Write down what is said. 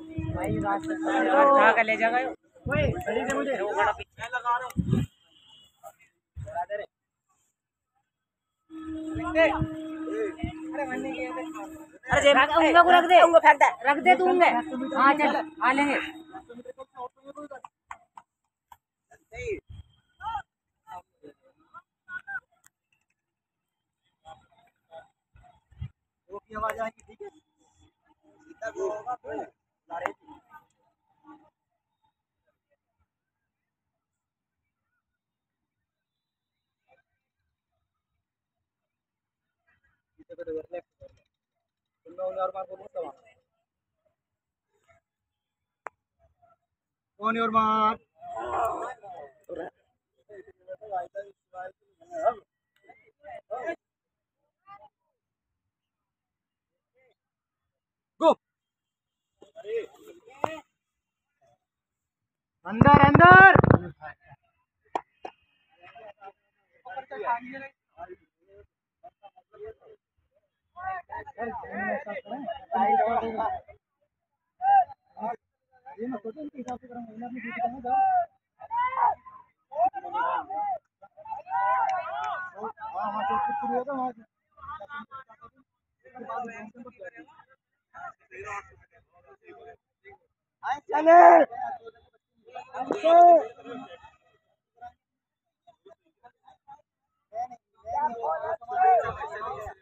भाई रास्ता का ले जाएगा ओए सही से मुझे वो बड़ा पीछे लगा रहा हूं। अरे मन्ने के अरे जे उंगली को रख दे, उंगली फेंक दे, रख दे तू उंगली। हां चल आ लेंगे। वो की आवाज आएगी ठीक है सीधा वो होगा तो लारे सीधे पे लेफ्ट तुम और मार बोलो सब कौन और मार गो अंदर अंदर ये मत सोचो इनके हिसाब से करूंगा इन्हें अपनी ड्यूटी करना जाओ हां हां तो कुछ शुरू होगा वहां चले